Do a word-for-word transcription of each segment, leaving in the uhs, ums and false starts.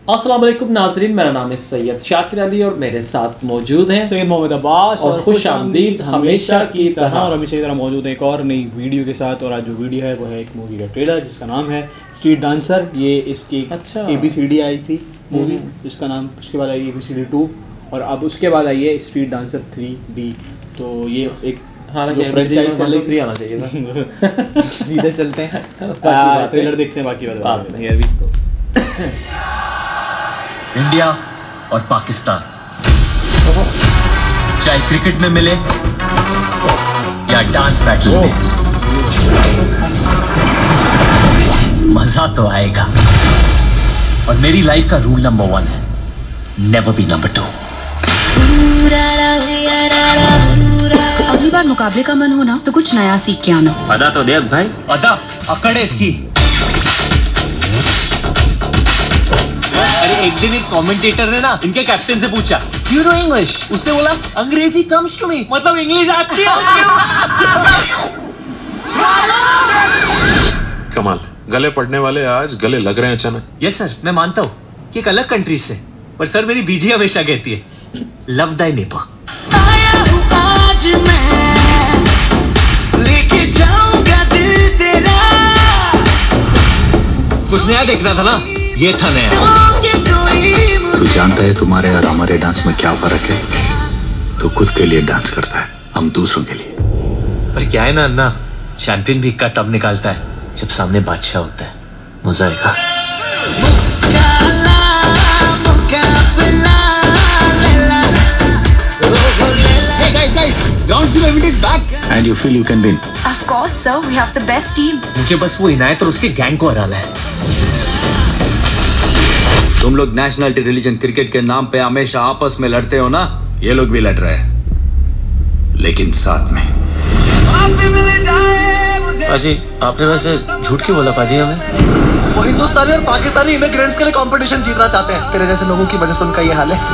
अस्सलाम वालेकुम नाजरीन, मेरा नाम है सैयद शाकिर अली और मेरे साथ मौजूद हैं सैयद मोहम्मद अब्बास और खुश आमदीद हमेशा की तरह और हमेशा की तरह मौजूद है एक और नई वीडियो के साथ। और आज जो वीडियो है वो है एक मूवी का ट्रेलर जिसका नाम है स्ट्रीट डांसर। ये इसकी अच्छा ए बी सी डी आई थी मूवी जिसका नाम, उसके बाद आई A B C D two और अब उसके बाद आई है स्ट्रीट डांसर थ्री डी। तो ये एक फ्रेंचाइज थ्री आना चाहिए था। सीधे चलते हैं ट्रेलर देखते हैं, बाकी बात में। इंडिया और पाकिस्तान, चाहे क्रिकेट में मिले या डांस बैटल में, मजा तो आएगा। और मेरी लाइफ का रूल नंबर वन है, नेवर बी नंबर टू। अगली बार मुकाबले का मन हो ना तो कुछ नया सीख के आना। अदा तो देख भाई, अदा अकड़ है इसकी। अरे एक दिन एक कमेंटेटर ने ना इनके कैप्टन से पूछा, यू नो इंग्लिश? उसने बोला अंग्रेजी कम्स टू मी, मतलब इंग्लिश आती है। कमाल, गले पड़ने वाले आज गले लग रहे हैं अचानक। यस सर, मैं मानता हूँ कि एक अलग कंट्री से, पर सर मेरी बीजी हमेशा कहती है लव दाई नेबर। आज मैं लेके जाऊंगा दिल तेरा। कुछ नया देखना था ना, ये था नया। तू जानता है तुम्हारे और हमारे डांस में क्या फर्क है? तू खुद के लिए डांस करता है, हम दूसरों के लिए। पर क्या है ना अन्ना, चैंपियन भी इक्का तब निकालता है जब सामने बादशाह होता है। मजा आएगा। Hey guys, guys, ground zero evidence back. And you feel you can win? Of course, sir. We have the best team. मुझे बस वो इनायत और उसके गैंग को हराना है। तुम लोग नेशनलिटी, रिलीजन, क्रिकेट के नाम पे हमेशा आपस में लड़ते हो ना, ये लोग भी लड़ रहे हैं, लेकिन साथ में। पाजी, आपने वैसे झूठ क्यों बोला पाजी हमें? वो हिंदुस्तानी और पाकिस्तानी इमिग्रेंट्स के लिए कंपटीशन जीतना चाहते हैं। तेरे जैसे लोगों की वजह से उनका ये हाल है।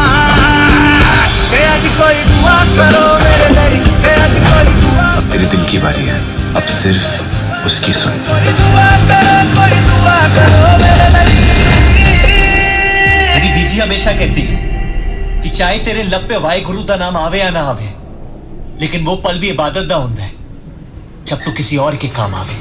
अब तेरे दिल की बारी है, अब सिर्फ उसकी सुन। मेरी बीजी हमेशा कहती है कि चाहे तेरे लब पे वाहे गुरु का नाम आवे या ना आवे, लेकिन वो पल भी इबादत दा होता है जब तू किसी और के काम आवे।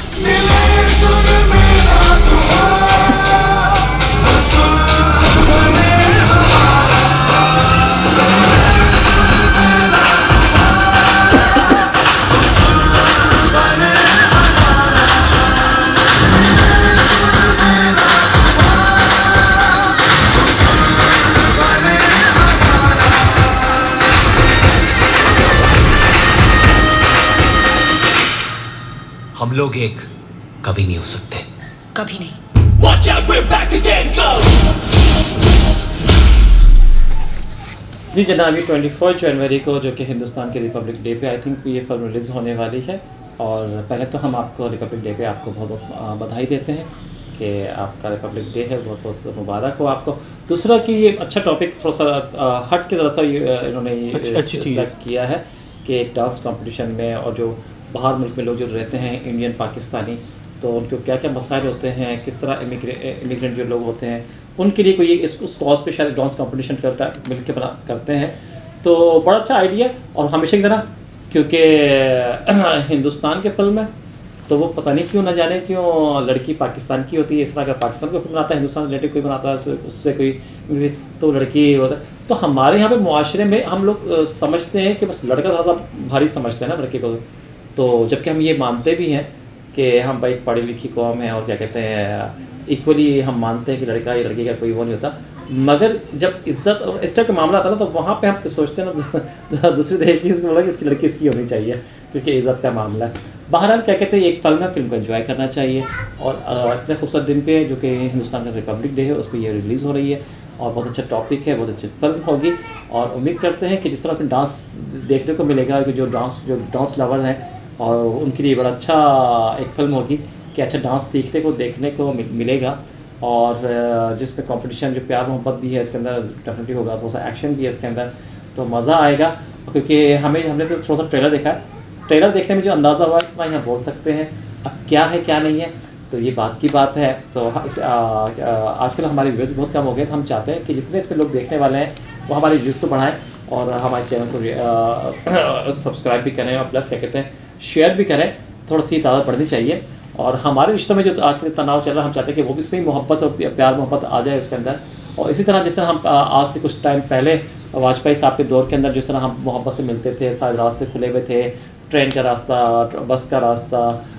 हम लोग एक कभी नहीं हो सकते, कभी नहीं। Watch out, we're back again, go! जी जनाब, चौबीस जनवरी को जो कि हिंदुस्तान के रिपब्लिक डे पे आई थिंक ये फिल्म रिलीज़ होने वाली है। और पहले तो हम आपको रिपब्लिक डे पे आपको बहुत बहुत बधाई देते हैं कि आपका रिपब्लिक डे है, बहुत बहुत मुबारक हो आपको। दूसरा कि ये अच्छा टॉपिक थोड़ा सा हट के ज़रा सा इन्होंने अच्छी चीज़ किया है कि डांस कंपटीशन में और जो बाहर मुल्क में लोग जो रहते हैं इंडियन पाकिस्तानी, तो उनको क्या क्या मसाइल होते हैं, किस तरह इमिग्रेंट जो लोग होते हैं उनके लिए कोई इस उस कॉज पे शायद डांस कंपटीशन करता मिल के बना करते हैं। तो बड़ा अच्छा आइडिया। और हमेशा की तरह क्योंकि हिंदुस्तान के फिल्म है तो वो पता नहीं क्यों ना जाने क्यों लड़की पाकिस्तान की होती है। इस तरह का पाकिस्तान को फिल्म बनाता है, हिंदुस्तान रिलेटेड कोई बनाता है, उससे कोई तो लड़की होता है। तो हमारे यहाँ पे मुआशरे में हम लोग समझते हैं कि बस लड़का ज़्यादा भारी समझते हैं ना लड़के को। तो जबकि हम ये मानते भी हैं कि हम भाई पढ़ी लिखी कौम है और क्या कहते हैं इक्वली हम मानते हैं कि लड़का या लड़की का कोई वो नहीं होता। मगर जब इज्जत और इस टाइप का मामला आता है ना तो वहाँ पे हम सोचते हैं ना दूसरे देश की बोला कि इसकी लड़की इसकी होनी चाहिए क्योंकि इज़्ज़त का मामला है। बहरहाल क्या कहते हैं एक फिल्म है, फिल्म को एंजॉय करना चाहिए। और इतने खूबसूरत दिन पे जो कि हिंदुस्तान का रिपब्लिक डे है उस पर यह रिलीज़ हो रही है और बहुत अच्छा टॉपिक है, बहुत अच्छी फिल्म होगी। और उम्मीद करते हैं कि जिस तरह का डांस देखने को मिलेगा कि जो डांस जो डांस लवर हैं और उनके लिए बड़ा अच्छा एक फ़िल्म होगी कि अच्छा डांस सीखने को देखने को मिलेगा। और जिसमें कंपटीशन जो प्यार मोहब्बत भी है इसके अंदर डेफिनेटली होगा, थोड़ा सा एक्शन भी है इसके अंदर, तो मज़ा आएगा। क्योंकि हमें हमने तो थोड़ा सा ट्रेलर देखा है, ट्रेलर देखने में जो अंदाज़ा हुआ इतना यहाँ बोल सकते हैं। अब क्या है क्या नहीं है तो तो ये बात की बात है। तो इस आजकल हमारे व्यूज़ बहुत कम हो गए, तो हम चाहते हैं कि जितने इस पर लोग देखने वाले हैं वो हमारे व्यूज़ को बढ़ाएं और हमारे चैनल को सब्सक्राइब भी करें और प्लस क्या कहते हैं शेयर भी करें। थोड़ी सी तादाद बढ़नी चाहिए। और हमारे रिश्तों में जो आजकल तनाव चल रहा है, हम चाहते हैं कि वो भी इसमें मोहब्बत और प्यार मोहब्बत आ जाए उसके अंदर। और इसी तरह जिस तरह हम आज से कुछ टाइम पहले वाजपेयी साहब के दौर के अंदर जिस तरह हम मोहब्बत से मिलते थे, सारे रास्ते खुले हुए थे, ट्रेन का रास्ता, बस का रास्ता,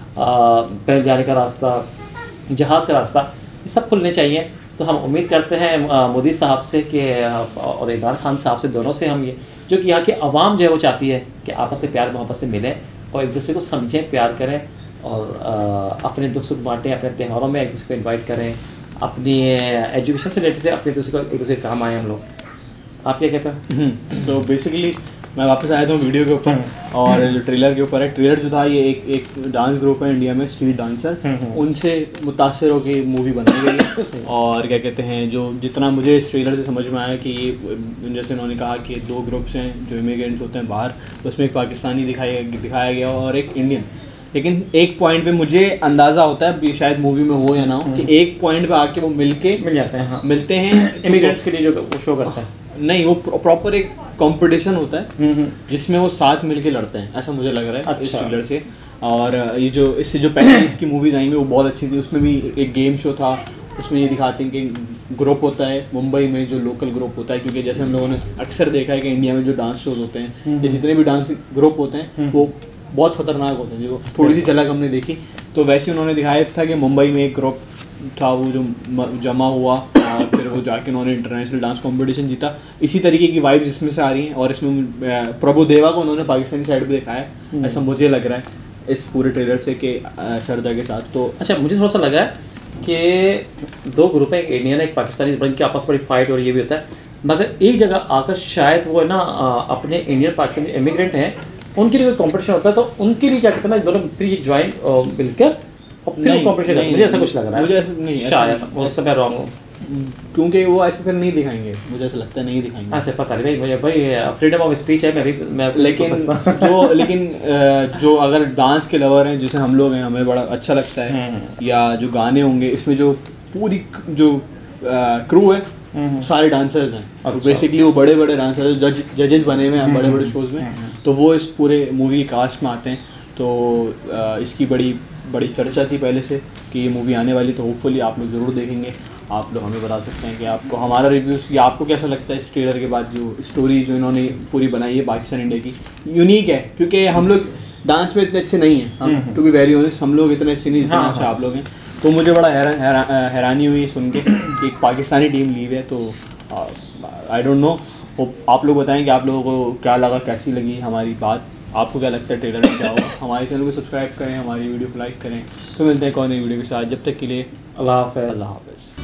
पैदल जाने का रास्ता, जहाज़ का रास्ता, ये सब खुलने चाहिए। तो हम उम्मीद करते हैं मोदी साहब से कि और इमरान खान साहब से, दोनों से हम ये जो कि यहाँ की आवाम जो है वो चाहती है कि आपस से प्यार मोहब्बत से मिलें और एक दूसरे को समझें, प्यार करें और आ, अपने दुख सुख बांटें, अपने त्योहारों में एक दूसरे को इनवाइट करें, अपनी एजुकेशन से रिलेटेड से अपने दूसरे को एक दूसरे काम आए हम लोग। आप क्या कहते हैं? तो बेसिकली मैं वापस आया था वीडियो के ऊपर और जो ट्रेलर के ऊपर है, ट्रेलर जो था ये एक एक डांस ग्रुप है इंडिया में, स्ट्रीट डांसर, उनसे मुतासर होकर मूवी बनाई गई है। और क्या कहते हैं, जो जितना मुझे इस ट्रेलर से समझ में आया कि ये जैसे उन्होंने कहा कि दो ग्रुप्स हैं जो इमिग्रेंट्स होते हैं बाहर, उसमें एक पाकिस्तानी दिखाया दिखाया गया और एक इंडियन। लेकिन एक पॉइंट पे मुझे अंदाज़ा होता है, शायद मूवी में हो या ना हो, कि एक पॉइंट पे आके वो मिलके मिल जाते हैं। हाँ। मिलते हैं इमिग्रेंट्स के लिए जो वो शो करता है। नहीं, वो प्रॉपर एक कंपटीशन होता है जिसमें वो साथ मिलके लड़ते हैं, ऐसा मुझे लग रहा है। अच्छा। इस ट्रेलर से। और ये जो इससे जो पहले इसकी मूवीज़ आई हुई वो बहुत अच्छी थी। उसमें भी एक गेम शो था, उसमें ये दिखाते हैं कि ग्रुप होता है मुंबई में, जो लोकल ग्रुप होता है, क्योंकि जैसे हम लोगों ने अक्सर देखा है कि इंडिया में जो डांस शोज होते हैं, ये जितने भी डांस ग्रुप होते हैं वो बहुत ख़तरनाक होते हैं। जो थोड़ी सी झलक हमने देखी, तो वैसे उन्होंने दिखाया था कि मुंबई में एक ग्रुप था वो जो जमा हुआ और फिर वो जाके उन्होंने इंटरनेशनल डांस कंपटीशन जीता। इसी तरीके की वाइब्स इसमें से आ रही हैं। और इसमें प्रभुदेवा को उन्होंने पाकिस्तानी साइड पे दिखाया है, ऐसा मुझे लग रहा है इस पूरे ट्रेलर से कि श्रद्धा के साथ। तो अच्छा, मुझे थोड़ा सा लगा है कि दो ग्रुप है, एक इंडियन एक पाकिस्तानी, बल्कि आपस में फाइट और ये भी होता है, मगर एक जगह आकर शायद वो है ना अपने इंडियन पाकिस्तानी इमिग्रेंट हैं, उनके लिए कोई कॉम्पिटिशन होता है, तो उनके लिए क्या कहते हैं ना, दोनों फिर ज्वाइन मिलकर नहीं, नहीं, मुझे ऐसा कुछ लग रहा है। मुझे ऐसा नहीं, शायद हो सकता है रॉन्ग हो, क्योंकि वो ऐसे फिर नहीं दिखाएंगे, मुझे ऐसा लगता है नहीं दिखाएंगे। अच्छा, पता नहीं भाई, मुझे भाई फ्रीडम ऑफ स्पीच है, मैं भी मैं लेकिन जो लेकिन जो अगर डांस के लवर हैं जैसे हम लोग हैं, हमें बड़ा अच्छा लगता है, या जो गाने होंगे इसमें जो पूरी जो क्रू है सारे डांसर्स हैं। और बेसिकली वो बड़े बड़े डांसर जज जजेस बने हुए हैं बड़े बड़े शोज़ में, तो वो इस पूरे मूवी कास्ट में आते हैं। तो इसकी बड़ी बड़ी चर्चा थी पहले से कि ये मूवी आने वाली, तो होपफुली आप लोग ज़रूर देखेंगे। आप लोग हमें बता सकते हैं कि आपको हमारा रिव्यूज़ या आपको कैसा लगता है इस ट्रेलर के बाद। जो स्टोरी जो इन्होंने पूरी बनाई है पाकिस्तान इंडिया की, यूनिक है, क्योंकि हम लोग डांस में इतने अच्छे नहीं हैं, हम टू बी वेरी ऑनेस्ट, हम लोग इतने अच्छे नहीं जितने अच्छे आप लोग हैं। तो मुझे बड़ा हैरान हैरानी हुई सुन के कि एक पाकिस्तानी टीम लीव है। तो आई डोंट नो, आप लोग बताएं कि आप लोगों को क्या लगा, कैसी लगी हमारी बात, आपको क्या लगता है ट्रेलर में क्या होगा। हमारे चैनल को सब्सक्राइब करें, हमारी वीडियो को लाइक करें। तो मिलते हैं कौन नई वीडियो के साथ, जब तक के लिए अल्लाह हाफ़िज़। अल्लाह हाफ़िज़।